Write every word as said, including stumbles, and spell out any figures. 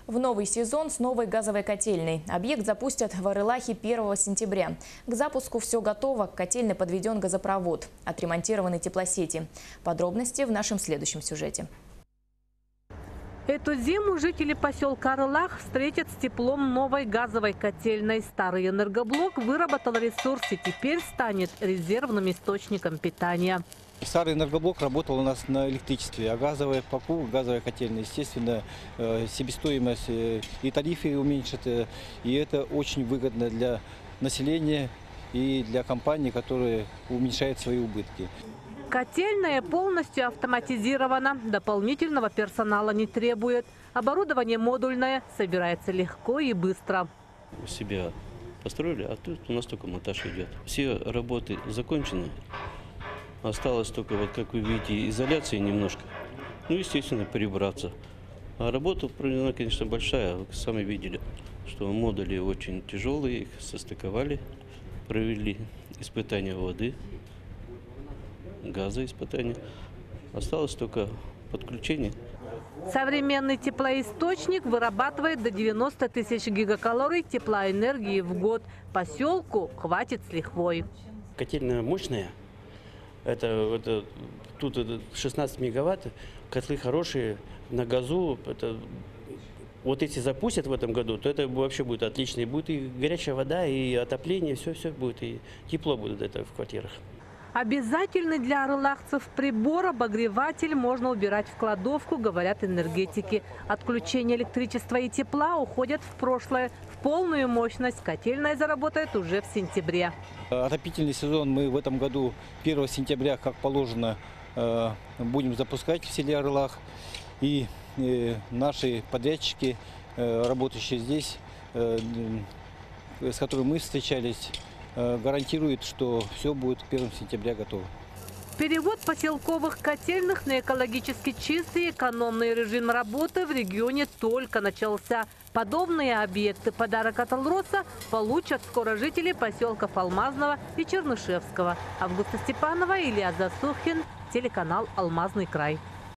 В новый сезон с новой газовой котельной. Объект запустят в Арылахе первого сентября. К запуску все готово. К котельной подведен газопровод. Отремонтированы теплосети. Подробности в нашем следующем сюжете. Эту зиму жители поселка Арылах встретят с теплом новой газовой котельной. Старый энергоблок выработал ресурс и теперь станет резервным источником питания. Старый энергоблок работал у нас на электричестве, а газовая ПАКУ, газовая котельная, естественно, себестоимость и тарифы уменьшат. И это очень выгодно для населения и для компаний, которые уменьшают свои убытки. Котельная полностью автоматизирована, дополнительного персонала не требует. Оборудование модульное, собирается легко и быстро. У себя построили, а тут у нас только монтаж идет. Все работы закончены. Осталось только, вот как вы видите, изоляции немножко. Ну, естественно, прибраться. А работа проведена, конечно, большая. Вы сами видели, что модули очень тяжелые, их состыковали, провели испытания воды, газоиспытания. Осталось только подключение. Современный теплоисточник вырабатывает до девяноста тысяч гигакалорий теплоэнергии в год. Поселку хватит с лихвой. Котельная мощная. Это, это, тут это шестнадцать мегаватт, котлы хорошие, на газу. Это, вот если запустят в этом году, то это вообще будет отлично. И будет и горячая вода, и отопление, все-все будет, и тепло будет это в квартирах. Обязательный для арылахцев прибор, обогреватель можно убирать в кладовку, говорят энергетики. Отключение электричества и тепла уходят в прошлое. В полную мощность котельная заработает уже в сентябре. Отопительный сезон мы в этом году первого сентября, как положено, будем запускать в селе Арылах. И наши подрядчики, работающие здесь, с которыми мы встречались, гарантирует, что все будет к первому сентября готово. Перевод поселковых котельных на экологически чистый и экономный режим работы в регионе только начался. Подобные объекты подарок от Алроса получат скоро жители поселков Алмазного и Чернышевского. Августа Степанова, Илья Засухин, телеканал «Алмазный край».